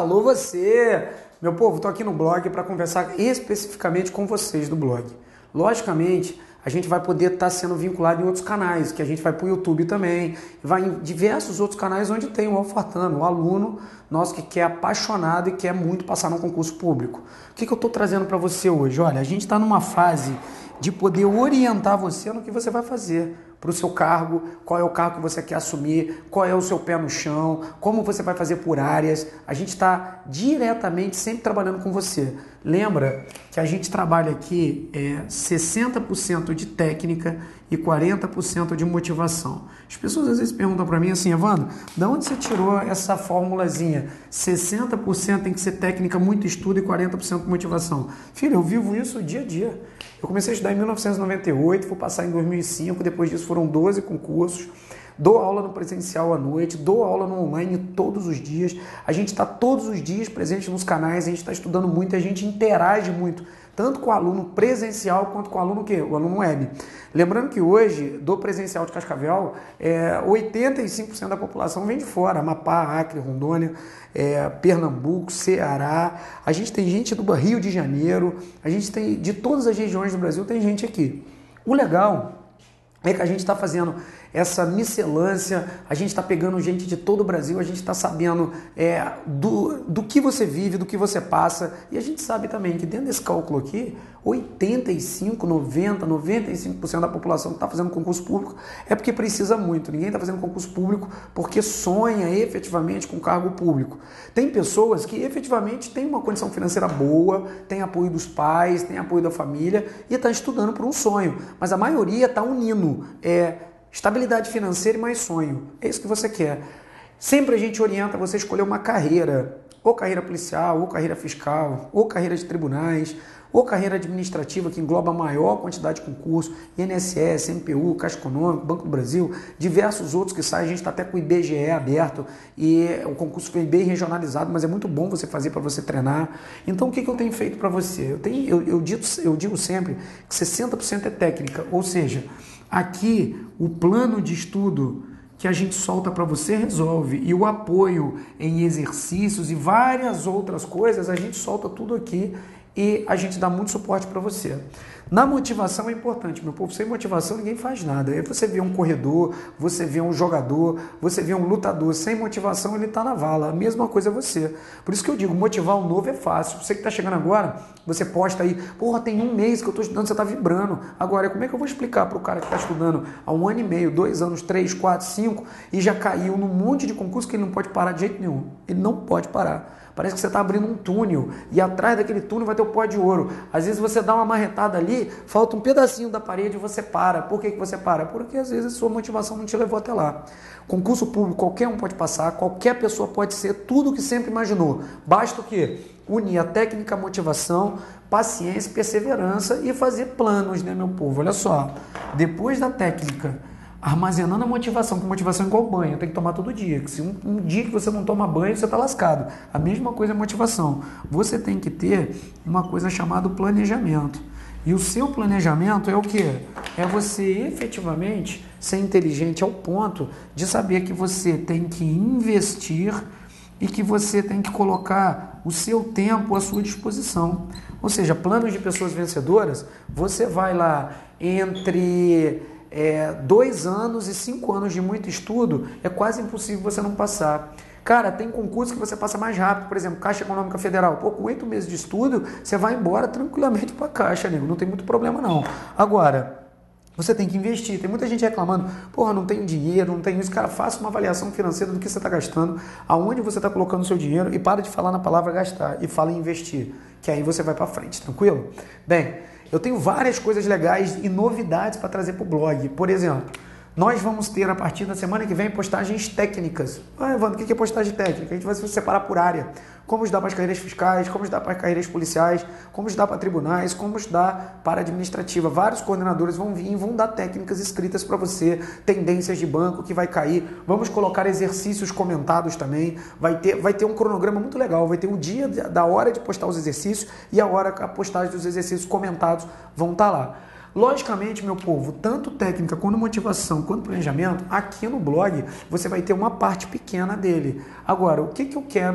Alô você! Meu povo, estou aqui no blog para conversar especificamente com vocês do blog. Logicamente, a gente vai poder estar sendo vinculado em outros canais, que a gente vai para o YouTube também, vai em diversos outros canais onde tem o Alfartano, o aluno nosso que é apaixonado e quer muito passar num concurso público. O que eu estou trazendo para você hoje? Olha, a gente está numa fase de poder orientar você no que você vai fazer para o seu cargo, qual é o cargo que você quer assumir, qual é o seu pé no chão, como você vai fazer por áreas. A gente está diretamente sempre trabalhando com você. Lembra que a gente trabalha aqui 60% de técnica e 40% de motivação. As pessoas às vezes perguntam para mim assim, Evandro, de onde você tirou essa formulazinha? 60% tem que ser técnica, muito estudo e 40% motivação. Filho, eu vivo isso dia a dia. Eu comecei a estudar em 1998, fui passar em 2005, depois disso foram 12 concursos, dou aula no presencial à noite, dou aula no online todos os dias, a gente está todos os dias presente nos canais, a gente está estudando muito, a gente interage muito, tanto com o aluno presencial quanto com o aluno o aluno web. Lembrando que hoje, do presencial de Cascavel, 85% da população vem de fora, Amapá, Acre, Rondônia, Pernambuco, Ceará, a gente tem gente do Rio de Janeiro, a gente tem de todas as regiões do Brasil, tem gente aqui. O legal é que a gente está fazendo essa miscelância, a gente está pegando gente de todo o Brasil, a gente está sabendo do que você vive, do que você passa, e a gente sabe também que dentro desse cálculo aqui, 85, 90, 95% da população que está fazendo concurso público é porque precisa muito. Ninguém está fazendo concurso público porque sonha efetivamente com cargo público. Tem pessoas que efetivamente têm uma condição financeira boa, tem apoio dos pais, tem apoio da família e está estudando por um sonho, mas a maioria está unindo estabilidade financeira e mais sonho. É isso que você quer. Sempre a gente orienta você a escolher uma carreira, ou carreira policial, ou carreira fiscal, ou carreira de tribunais, ou carreira administrativa que engloba a maior quantidade de concursos, INSS, MPU, Caixa Econômica, Banco do Brasil, diversos outros que saem, a gente está até com o IBGE aberto e o concurso foi bem regionalizado, mas é muito bom você fazer para você treinar. Então o que eu tenho feito para você? Eu digo sempre que 60% é técnica, ou seja, aqui o plano de estudo que a gente solta para você resolve e o apoio em exercícios e várias outras coisas, a gente solta tudo aqui e a gente dá muito suporte para você. Na motivação é importante, meu povo, sem motivação ninguém faz nada. Aí você vê um corredor, você vê um jogador, você vê um lutador, sem motivação ele está na vala, a mesma coisa é você. Por isso que eu digo, motivar o novo é fácil. Você que está chegando agora, você posta aí, porra, tem um mês que eu estou estudando, você está vibrando. Agora, como é que eu vou explicar para o cara que está estudando há 1 ano e meio, 2 anos, 3, 4, 5 e já caiu num monte de concurso que ele não pode parar de jeito nenhum? Ele não pode parar. Parece que você está abrindo um túnel e atrás daquele túnel vai ter o pó de ouro. Às vezes você dá uma marretada ali, falta um pedacinho da parede e você para. Por que você para? Porque às vezes a sua motivação não te levou até lá. Concurso público, qualquer um pode passar, qualquer pessoa pode ser tudo o que sempre imaginou. Basta o quê? Unir a técnica, a motivação, paciência, perseverança e fazer planos, né, meu povo? Olha só, depois da técnica, armazenando a motivação, que motivação é igual banho, tem que tomar todo dia. Que se um dia que você não toma banho, você está lascado. A mesma coisa é motivação. Você tem que ter uma coisa chamada planejamento. E o seu planejamento é o quê? É você efetivamente ser inteligente ao ponto de saber que você tem que investir e que você tem que colocar o seu tempo à sua disposição. Ou seja, planos de pessoas vencedoras, você vai lá entre 2 anos e 5 anos de muito estudo, é quase impossível você não passar. Cara, tem concurso que você passa mais rápido, por exemplo, Caixa Econômica Federal. Pô, com 8 meses de estudo, você vai embora tranquilamente para a Caixa, nego. Não tem muito problema não. Agora, você tem que investir. Tem muita gente reclamando, porra, não tenho dinheiro, não tenho isso. Cara, faça uma avaliação financeira do que você está gastando, aonde você está colocando o seu dinheiro e para de falar na palavra gastar e fala em investir, que aí você vai para frente, tranquilo? Bem, eu tenho várias coisas legais e novidades para trazer para o blog. Por exemplo, nós vamos ter a partir da semana que vem postagens técnicas. Ah, Evandro, o que é postagem técnica? A gente vai se separar por área. Como estudar para as carreiras fiscais, como estudar para as carreiras policiais, como estudar para tribunais, como estudar para administrativa. Vários coordenadores vão vir e vão dar técnicas escritas para você, tendências de banco que vai cair. Vamos colocar exercícios comentados também. Vai ter um cronograma muito legal. Vai ter o dia da hora de postar os exercícios e a hora que a postagem dos exercícios comentados vão estar lá. Logicamente, meu povo, tanto técnica quanto motivação, quanto planejamento, aqui no blog você vai ter uma parte pequena dele. Agora, o que eu quero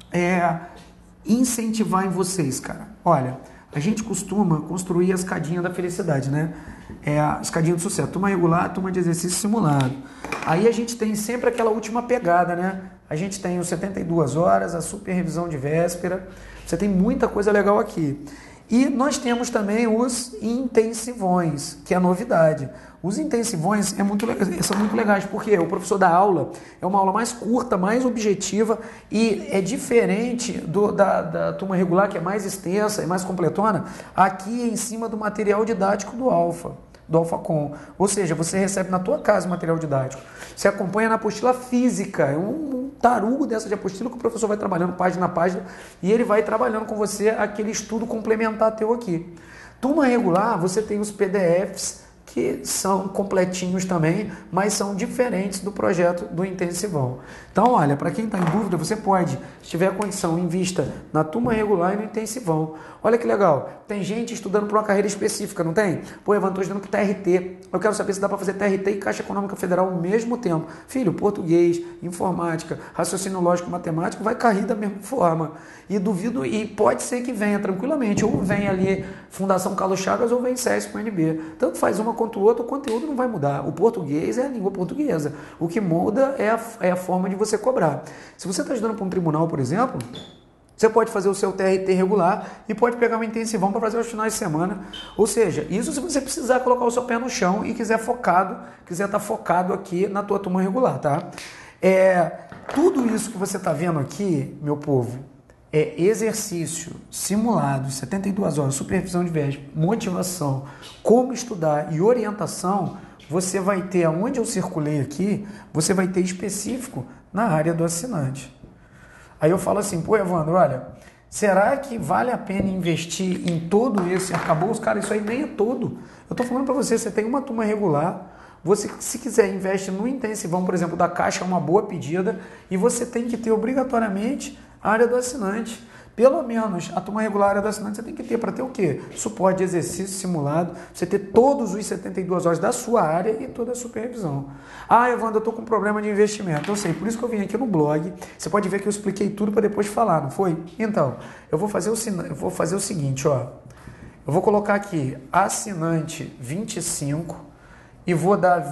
incentivar em vocês, cara. Olha, a gente costuma construir a escadinha da felicidade, né? A escadinha do sucesso. Turma regular, turma de exercício simulado. Aí a gente tem sempre aquela última pegada, né? A gente tem os 72 horas, a super revisão de véspera. Você tem muita coisa legal aqui. E nós temos também os intensivões, que é a novidade. Os intensivões são muito legais, porque o professor da aula é uma aula mais curta, mais objetiva e é diferente da turma regular, que é mais extensa e mais completona, aqui em cima do material didático do Alphacom. Ou seja, você recebe na tua casa o material didático. Você acompanha na apostila física, é um tarugo dessa de apostila que o professor vai trabalhando página a página e ele vai trabalhando com você aquele estudo complementar teu aqui. Turma regular, você tem os PDFs que são completinhos também, mas são diferentes do projeto do Intensivão. Então, olha, para quem está em dúvida, você pode, se tiver condição, invista na turma regular e no Intensivão. Olha que legal, tem gente estudando para uma carreira específica, não tem? Pô, Evan, estou estudando para TRT, eu quero saber se dá para fazer TRT e Caixa Econômica Federal ao mesmo tempo. Filho, português, informática, raciocínio lógico, matemático, vai cair da mesma forma. E duvido, e pode ser que venha tranquilamente, ou vem ali Fundação Carlos Chagas ou vem SESC com NB. Tanto faz uma quanto outra, o conteúdo não vai mudar. O português é a língua portuguesa. O que muda é a forma de você cobrar. Se você está estudando para um tribunal, por exemplo, você pode fazer o seu TRT regular e pode pegar um intensivão para fazer os finais de semana. Ou seja, isso se você precisar colocar o seu pé no chão e quiser estar focado aqui na tua turma regular, tá? Tudo isso que você está vendo aqui, meu povo, é exercício simulado, 72 horas, supervisão de véspera, motivação, como estudar e orientação. Você vai ter, aonde eu circulei aqui, você vai ter específico na área do assinante. Aí eu falo assim, pô, Evandro, olha, será que vale a pena investir em todo esse arcabouço? Cara, isso aí nem é todo. Eu estou falando para você, você tem uma turma regular, você, se quiser, investe no intensivão, por exemplo, da Caixa, é uma boa pedida, e você tem que ter obrigatoriamente a área do assinante. Pelo menos a turma regular, a área do assinante, você tem que ter para ter o quê? Suporte de exercício simulado, você ter todos os 72 horas da sua área e toda a supervisão. Ah, Evandro, eu estou com problema de investimento. Eu sei, por isso que eu vim aqui no blog. Você pode ver que eu expliquei tudo para depois falar, não foi? Então, eu vou fazer o seguinte, ó. Eu vou colocar aqui assinante 25 e vou dar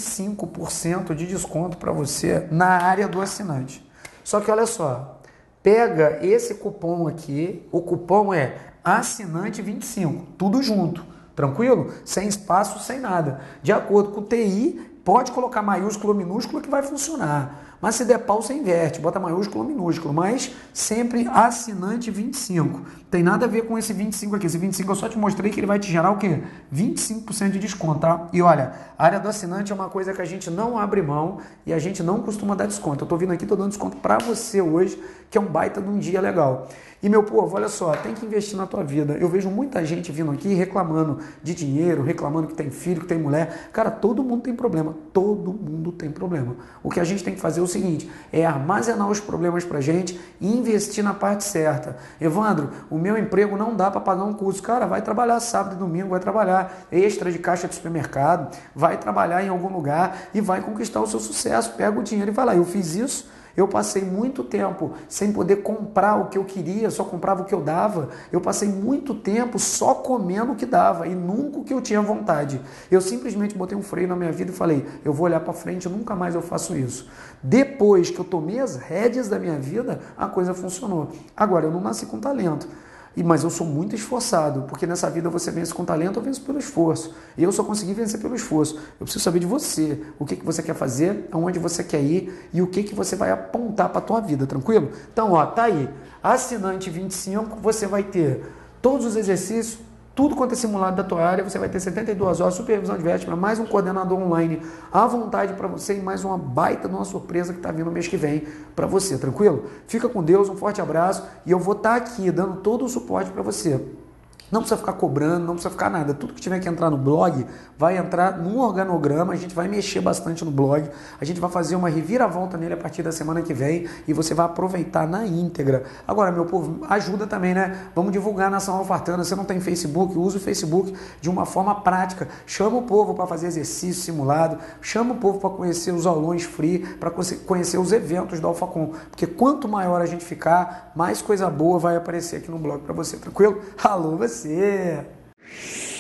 25% de desconto para você na área do assinante. Só que olha só, pega esse cupom aqui, o cupom é assinante 25, tudo junto, tranquilo? Sem espaço, sem nada. De acordo com o TI, pode colocar maiúsculo ou minúsculo que vai funcionar. Mas se der pau, você inverte, bota maiúsculo ou minúsculo, mas sempre assinante 25. Tem nada a ver com esse 25 aqui. Esse 25 eu só te mostrei que ele vai te gerar o quê? 25% de desconto, tá? E olha, a área do assinante é uma coisa que a gente não abre mão e a gente não costuma dar desconto. Eu tô vindo aqui, tô dando desconto para você hoje, que é um baita de um dia legal. E meu povo, olha só, tem que investir na tua vida. Eu vejo muita gente vindo aqui reclamando de dinheiro, reclamando que tem filho, que tem mulher. Cara, todo mundo tem problema. Todo mundo tem problema. O que a gente tem que fazer é o seguinte, é armazenar os problemas pra gente e investir na parte certa. Evandro, o meu emprego não dá para pagar um curso. Cara, vai trabalhar sábado e domingo, vai trabalhar extra de caixa de supermercado, vai trabalhar em algum lugar e vai conquistar o seu sucesso. Pega o dinheiro e vai lá. Eu fiz isso. Eu passei muito tempo sem poder comprar o que eu queria, só comprava o que eu dava. Eu passei muito tempo só comendo o que dava e nunca o que eu tinha vontade. Eu simplesmente botei um freio na minha vida e falei, eu vou olhar para frente, nunca mais eu faço isso. Depois que eu tomei as rédeas da minha vida, a coisa funcionou. Agora, eu não nasci com talento. Mas eu sou muito esforçado, porque nessa vida você vence com talento ou vence pelo esforço. E eu só consegui vencer pelo esforço. Eu preciso saber de você, o que você quer fazer, aonde você quer ir e o que você vai apontar para a tua vida, tranquilo? Então, ó, tá aí. Assinante 25, você vai ter todos os exercícios, tudo quanto é simulado da tua área, você vai ter 72 horas, supervisão de véspera, mais um coordenador online à vontade para você e mais uma baita de uma surpresa que está vindo no mês que vem para você, tranquilo? Fica com Deus, um forte abraço e eu vou estar aqui dando todo o suporte para você. Não precisa ficar cobrando, não precisa ficar nada. Tudo que tiver que entrar no blog vai entrar num organograma, a gente vai mexer bastante no blog, a gente vai fazer uma reviravolta nele a partir da semana que vem e você vai aproveitar na íntegra. Agora, meu povo, ajuda também, né? Vamos divulgar a Nação Alfartana. Você não tem Facebook? Use o Facebook de uma forma prática. Chama o povo para fazer exercício simulado, chama o povo para conhecer os aulões free, para conhecer os eventos da Alphacom. Porque quanto maior a gente ficar, mais coisa boa vai aparecer aqui no blog para você, tranquilo? Alô, você!